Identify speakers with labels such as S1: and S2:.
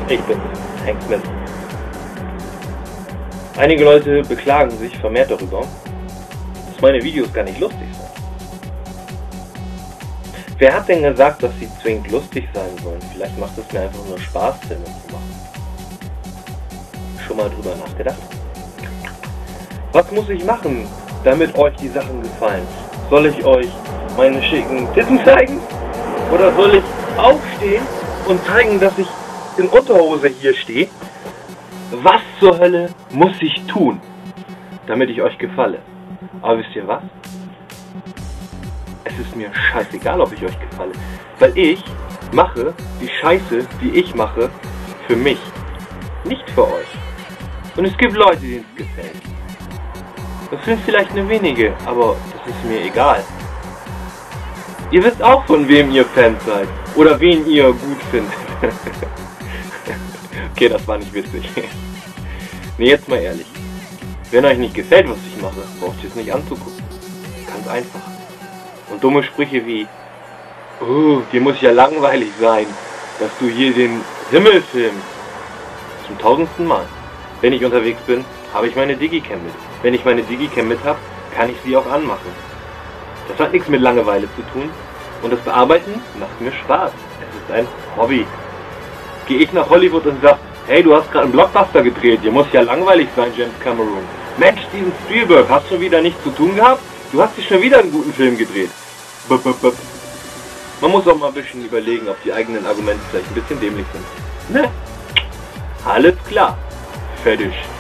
S1: Ich bin Hank Smith. Einige Leute beklagen sich vermehrt darüber, dass meine Videos gar nicht lustig sind. Wer hat denn gesagt, dass sie zwingend lustig sein sollen? Vielleicht macht es mir einfach nur Spaß, Filme zu machen. Schon mal drüber nachgedacht? Was muss ich machen, damit euch die Sachen gefallen? Soll ich euch meine schicken Titten zeigen? Oder soll ich aufstehen und zeigen, dass ich in Unterhose hier stehe? Was zur Hölle muss ich tun, damit ich euch gefalle? Aber wisst ihr was? Es ist mir scheißegal, ob ich euch gefalle. Weil ich mache die Scheiße, die ich mache, für mich. Nicht für euch. Und es gibt Leute, denen es gefällt. Das sind vielleicht nur wenige, aber das ist mir egal. Ihr wisst auch, von wem ihr Fans seid. Oder wen ihr gut findet. Okay, das war nicht witzig. Nee, jetzt mal ehrlich. Wenn euch nicht gefällt, was ich mache, braucht ihr es nicht anzugucken. Ganz einfach. Und dumme Sprüche wie, dir muss ja langweilig sein, dass du hier den Himmel filmst. Zum 1000. Mal. Wenn ich unterwegs bin, habe ich meine Digicam mit. Wenn ich meine Digicam mit habe, kann ich sie auch anmachen. Das hat nichts mit Langeweile zu tun. Und das Bearbeiten macht mir Spaß. Es ist ein Hobby. Gehe ich nach Hollywood und sage, hey, du hast gerade einen Blockbuster gedreht, dir muss ja langweilig sein, James Cameron. Mensch, Steven Spielberg, hast du wieder nichts zu tun gehabt? Du hast dich schon wieder einen guten Film gedreht. Man muss auch mal ein bisschen überlegen, ob die eigenen Argumente vielleicht ein bisschen dämlich sind. Ne? Alles klar. Fertig.